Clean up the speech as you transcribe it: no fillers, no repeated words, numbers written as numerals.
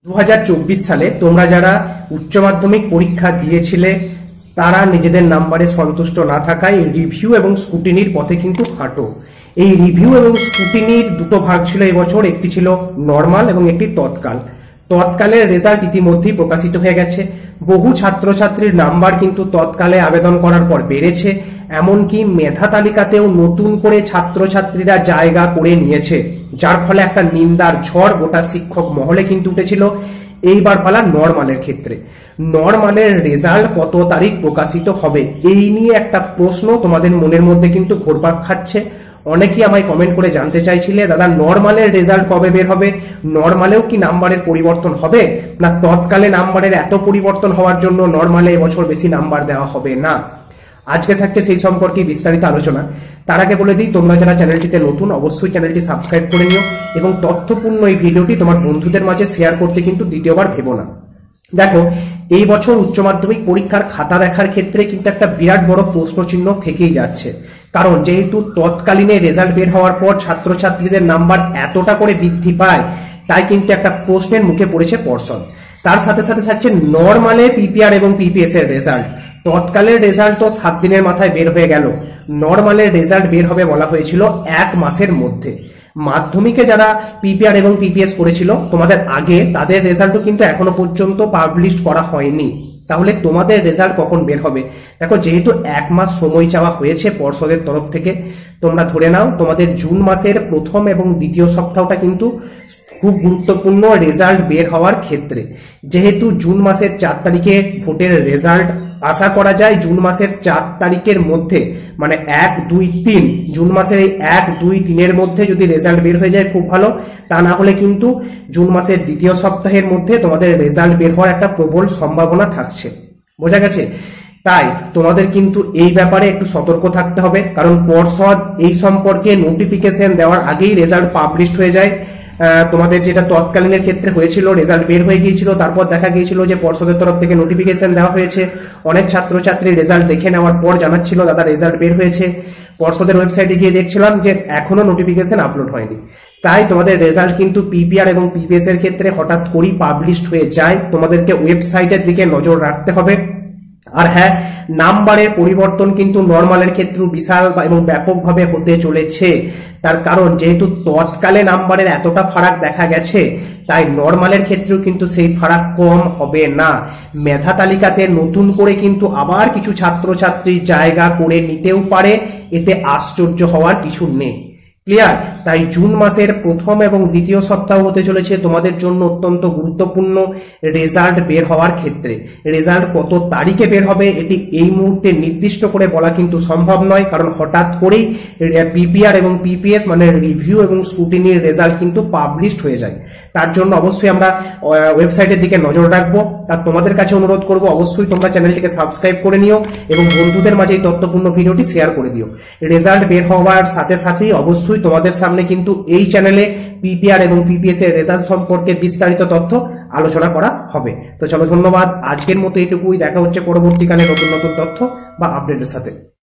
2024 সালে তোমরা যারা উচ্চ মাধ্যমিক পরীক্ষা দিয়েছিলে তারা নিজেদের নাম্বারে সন্তুষ্ট না থাকায় রিভিউ এবং স্ক্রুটিনির পথে কিন্তু হাঁটো। এই রিভিউ এবং স্ক্রুটিনির দুটো ভাগ ছিল এবছর, একটি ছিল নরমাল এবং একটি তৎকাল। তৎকালের রেজাল্ট ইতিমধ্যেই প্রকাশিত হয়ে গেছে। বহু ছাত্রছাত্রীর নাম্বার কিন্তু তৎকালে আবেদন করার পর বেড়েছে, এমনকি মেধা তালিকাতেও নতুন করে ছাত্রছাত্রীরা জায়গা করে নিয়েছে, যার ফলে একটা নিন্দার ঝড় গোটা শিক্ষক মহলে কিন্তু উঠেছিল। এইবার পালা নরমালের ক্ষেত্রে। নরমালের রেজাল্ট কত তারিখ প্রকাশিত হবে এই নিয়ে একটা প্রশ্ন তোমাদের মনের মধ্যে কিন্তু ঘুরপাক খাচ্ছে। অনেকেই আমায় কমেন্ট করে জানতে চাইছিলে, দাদা নরমালের রেজাল্ট কবে বের হবে, নরমালেও কি নাম্বারের পরিবর্তন হবে, না তৎকালে নাম্বারের এত পরিবর্তন হওয়ার জন্য নরমালে এবছর বেশি নাম্বার দেওয়া হবে না। আজকে থাকছে সেই সম্পর্কে বিস্তারিত আলোচনা। তার আগে বলে দিই, তোমরা যারা চ্যানেলটিতে নতুন অবশ্যই চ্যানেলটি সাবস্ক্রাইব করে নিও এবং তথ্যপূর্ণ এই ভিডিওটি তোমার বন্ধুদের মাঝে শেয়ার করতে কিন্তু দ্বিতীয়বার ভেবো না। দেখো, এই বছর উচ্চ মাধ্যমিক পরীক্ষার খাতা দেখার ক্ষেত্রে কিন্তু একটা বিরাট বড় প্রশ্নচিহ্ন থেকেই যাচ্ছে। কারণ যেহেতু তৎকালীনে রেজাল্ট বের হওয়ার পর ছাত্রছাত্রীদের নাম্বার এতটা করে বৃদ্ধি পায়, তাই কিন্তু একটা প্রশ্নের মুখে পড়েছে পর্ষদ। তার সাথে সাথে থাকছে নরমালে পিপিআর এবং পিপিএস এর রেজাল্ট। তৎকালের রেজাল্ট তো 7 দিনের মাথায় বের হয়ে গেল, নরমালের রেজাল্ট বের হবে বলা হয়েছিল 1 মাসের মধ্যে। মাধ্যমিকে যারা পিপিআর এবং পিপিএস করেছিল তোমাদের আগে, তাদের রেজাল্টও কিন্তু এখনো পর্যন্ত পাবলিশ করা হয়নি। তাহলে তোমাদের রেজাল্ট কখন বের হবে? দেখো, যেহেতু 1 মাস সময় চাওয়া হয়েছে পর্ষদের তরফ থেকে, তোমরা ধরে নাও তোমাদের জুন মাসের প্রথম এবং দ্বিতীয় সপ্তাহটা কিন্তু খুব গুরুত্বপূর্ণ রেজাল্ট বের হওয়ার ক্ষেত্রে। যেহেতু জুন মাসের 4 তারিখে ভোটের রেজাল্ট আশা করা যায়, জুন মাসের 4 তারিখের মধ্যে, মানে 1, 2, 3, জুন মাসের এই 1, 2, 3 এর মধ্যে যদি রেজাল্ট বের হয়ে যায় খুব ভালো। তা না হলে কিন্তু জুন মাসের দ্বিতীয় সপ্তাহের মধ্যে তোমাদের রেজাল্ট বের হওয়ার একটা প্রবল সম্ভাবনা থাকছে। বোঝা গেছে? তাই তোমাদের কিন্তু এই ব্যাপারে একটু সতর্ক থাকতে হবে, কারণ পর্ষদ এই সম্পর্কে নোটিফিকেশন দেওয়ার আগেই রেজাল্ট পাবলিশ হয়ে যায়। তোমাদের যেটা তৎকালীনের ক্ষেত্রে হয়েছিল, রেজাল্ট বের হয়ে গিয়েছিল, তারপর দেখা গিয়েছিল যে পর্ষদের তরফ থেকে নোটিফিকেশন দেওয়া হয়েছে। অনেক ছাত্রছাত্রী রেজাল্ট দেখে নেওয়ার পর জানাচ্ছিল, দাদা রেজাল্ট বের হয়েছে। পর্ষদের ওয়েবসাইটে গিয়ে দেখছিলাম যে এখনো নোটিফিকেশন আপলোড হয়নি। তাই তোমাদের রেজাল্ট কিন্তু পিপিআর এবং পিপিএস এর ক্ষেত্রে হঠাৎ করেই পাবলিশ হয়ে যায়। তোমাদেরকে ওয়েবসাইটের দিকে নজর রাখতে হবে। আর হ্যাঁ, নাম্বারের পরিবর্তন কিন্তু নরমালের ক্ষেত্রেও বিশাল এবং ব্যাপকভাবে হতে চলেছে। তার কারণ যেহেতু তৎকালে নাম্বারের এতটা ফারাক দেখা গেছে, তাই নরমালের ক্ষেত্রেও কিন্তু সেই ফারাক কম হবে না। মেধা তালিকাতে নতুন করে কিন্তু আবার কিছু ছাত্রছাত্রী জায়গা করে নিতেও পারে, এতে আশ্চর্য হওয়ার কিছু নেই। ক্লিয়ার? তাই জুন মাসের প্রথম এবং দ্বিতীয় সপ্তাহ হতে চলেছে তোমাদের জন্য অত্যন্ত গুরুত্বপূর্ণ রেজাল্ট বের হওয়ার ক্ষেত্রে। রেজাল্ট কত তারিখে বের হবে এটি এই মুহূর্তে নির্দিষ্ট করে বলা কিন্তু সম্ভব নয়, কারণ হঠাৎ করেই পিপিআর এবং পিপিএস মানে রিভিউ এবং স্ক্রুটিনির রেজাল্ট কিন্তু পাবলিশ হয়ে যায়। তার জন্য অবশ্যই আমরা ওয়েবসাইটের দিকে নজর রাখবো। আর তোমাদের কাছে অনুরোধ করবো, অবশ্যই তোমরা চ্যানেলটিকে সাবস্ক্রাইব করে নিও এবং বন্ধুদের মাঝে এই তথ্যপূর্ণ ভিডিওটি শেয়ার করে দিও। রেজাল্ট বের হওয়ার সাথে সাথেই অবশ্যই তোমাদের সামনে কিন্তু এই চ্যানেলে পিপিআর এবং পিপিএস এর রেজাল্ট সম্পর্কে বিস্তারিত তথ্য আলোচনা করা হবে। তো চলো, ধন্যবাদ। আজকের মতো এইটুকুই। দেখা হচ্ছে পরবর্তীকালে নতুন নতুন তথ্য বা আপডেটের সাথে।